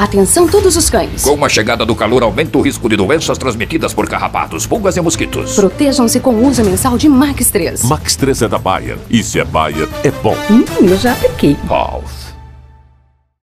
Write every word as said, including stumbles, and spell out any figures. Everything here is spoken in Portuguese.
Atenção todos os cães. Com a chegada do calor, aumenta o risco de doenças transmitidas por carrapatos, pulgas e mosquitos. Protejam-se com o uso mensal de Max três. Max três é da Bayer. E se é Bayer, é bom. Hum, eu já apliquei. Oh,